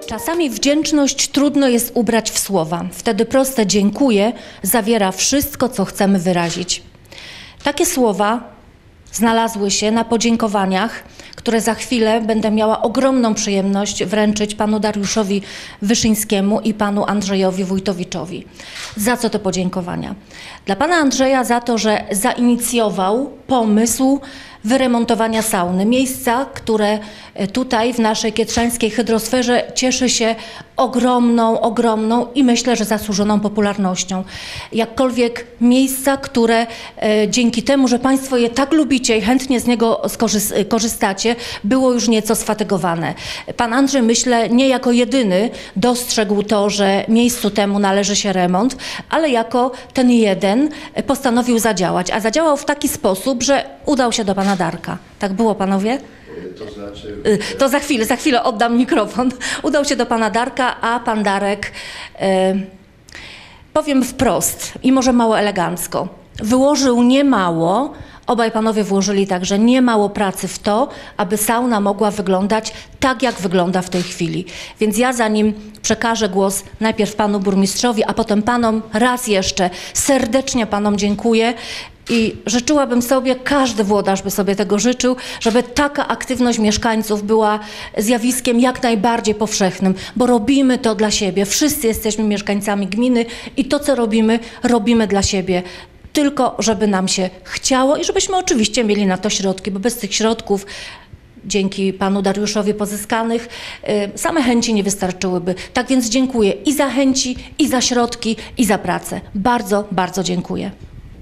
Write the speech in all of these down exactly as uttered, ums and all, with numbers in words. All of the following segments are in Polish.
Czasami wdzięczność trudno jest ubrać w słowa. Wtedy proste dziękuję zawiera wszystko, co chcemy wyrazić. Takie słowa znalazły się na podziękowaniach, które za chwilę będę miała ogromną przyjemność wręczyć panu Dariuszowi Wyszyńskiemu i panu Andrzejowi Wójtowiczowi. Za co te podziękowania? Dla pana Andrzeja za to, że zainicjował pomysł wyremontowania sauny. Miejsca, które tutaj w naszej kietrzańskiej hydrosferze cieszy się ogromną, ogromną i myślę, że zasłużoną popularnością. Jakkolwiek miejsca, które e, dzięki temu, że państwo je tak lubicie i chętnie z niego skorzy- korzystacie, było już nieco sfatygowane. Pan Andrzej, myślę, nie jako jedyny dostrzegł to, że miejscu temu należy się remont, ale jako ten jeden postanowił zadziałać. A zadziałał w taki sposób, że udał się do pana Darka. Tak było, panowie? To znaczy... To za chwilę, za chwilę oddam mikrofon. Udał się do pana Darka, a pan Darek, e, powiem wprost i może mało elegancko, wyłożył niemało, obaj panowie włożyli także niemało pracy w to, aby sauna mogła wyglądać tak, jak wygląda w tej chwili. Więc ja, zanim przekażę głos najpierw panu burmistrzowi, a potem panom, raz jeszcze serdecznie panom dziękuję. I życzyłabym sobie, każdy włodarz by sobie tego życzył, żeby taka aktywność mieszkańców była zjawiskiem jak najbardziej powszechnym, bo robimy to dla siebie. Wszyscy jesteśmy mieszkańcami gminy i to, co robimy, robimy dla siebie. Tylko żeby nam się chciało i żebyśmy oczywiście mieli na to środki, bo bez tych środków, dzięki panu Dariuszowi pozyskanych, same chęci nie wystarczyłyby. Tak więc dziękuję i za chęci, i za środki, i za pracę. Bardzo, bardzo dziękuję.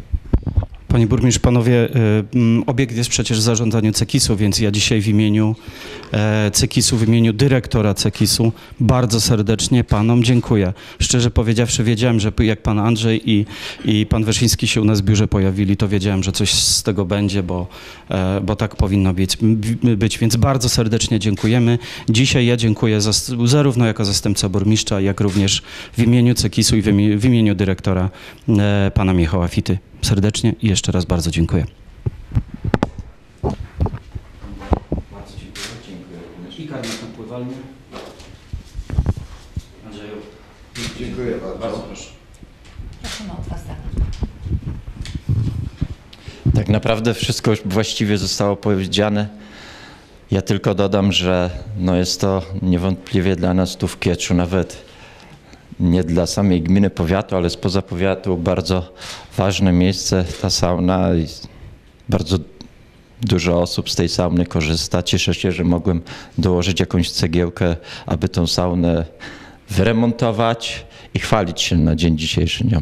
Panie burmistrz, panowie, obiekt jest przecież w zarządzaniu Cekisu, więc ja dzisiaj w imieniu Cekisu, w imieniu dyrektora Cekisu bardzo serdecznie panom dziękuję. Szczerze powiedziawszy, wiedziałem, że jak pan Andrzej i, i pan Wyszyński się u nas w biurze pojawili, to wiedziałem, że coś z tego będzie, bo, bo tak powinno być, być. Więc bardzo serdecznie dziękujemy. Dzisiaj ja dziękuję za, zarówno jako zastępca burmistrza, jak również w imieniu Cekisu i w imieniu, w imieniu dyrektora pana Michała Fity. Serdecznie i jeszcze raz bardzo dziękuję. Bardzo dziękuję. Dziękuję również. I karnet napływalny. Andrzeju. Dziękuję bardzo. Bardzo proszę. Prosimy od was. Tak naprawdę wszystko już właściwie zostało powiedziane. Ja tylko dodam, że no jest to niewątpliwie dla nas tu w Kietrzu, nawet nie dla samej gminy, powiatu, ale spoza powiatu bardzo ważne miejsce, ta sauna i bardzo dużo osób z tej sauny korzysta. Cieszę się, że mogłem dołożyć jakąś cegiełkę, aby tą saunę wyremontować i chwalić się na dzień dzisiejszy nią.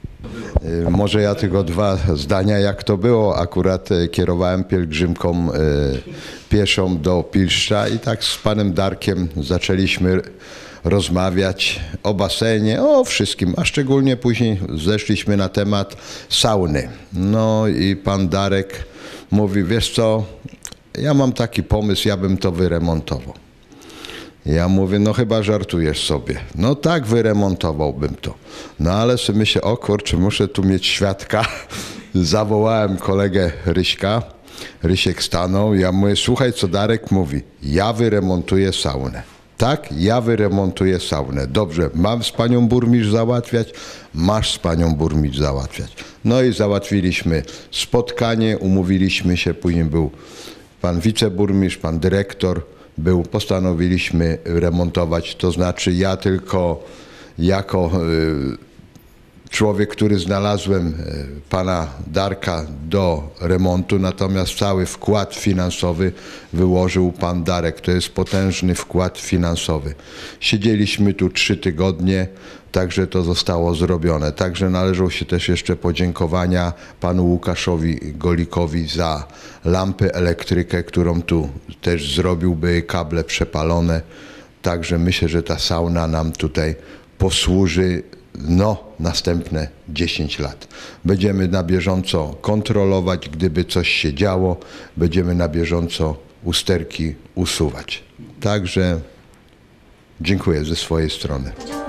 Może ja tylko dwa zdania, jak to było. Akurat kierowałem pielgrzymką pieszą do Pilszcza i tak z panem Darkiem zaczęliśmy rozmawiać o basenie, o wszystkim, a szczególnie później zeszliśmy na temat sauny. No i pan Darek mówi, wiesz co, ja mam taki pomysł, ja bym to wyremontował. Ja mówię, no chyba żartujesz sobie. No tak, wyremontowałbym to. No ale sobie myślę, o kurczę, muszę tu mieć świadka. Zawołałem kolegę Ryśka, Rysiek stanął, ja mówię, słuchaj co Darek mówi, ja wyremontuję saunę. Tak, ja wyremontuję saunę. Dobrze, mam z panią burmistrz załatwiać? Masz z panią burmistrz załatwiać. No i załatwiliśmy spotkanie, umówiliśmy się, później był pan wiceburmistrz, pan dyrektor, był, postanowiliśmy remontować, to znaczy ja tylko jako y, człowiek, który znalazłem pana Darka do remontu, natomiast cały wkład finansowy wyłożył pan Darek. To jest potężny wkład finansowy. Siedzieliśmy tu trzy tygodnie, także to zostało zrobione. Także należą się też jeszcze podziękowania panu Łukaszowi Golikowi za lampy, elektrykę, którą tu też zrobił, były kable przepalone. Także myślę, że ta sauna nam tutaj posłuży no, następne dziesięć lat. Będziemy na bieżąco kontrolować, gdyby coś się działo, będziemy na bieżąco usterki usuwać. Także dziękuję ze swojej strony.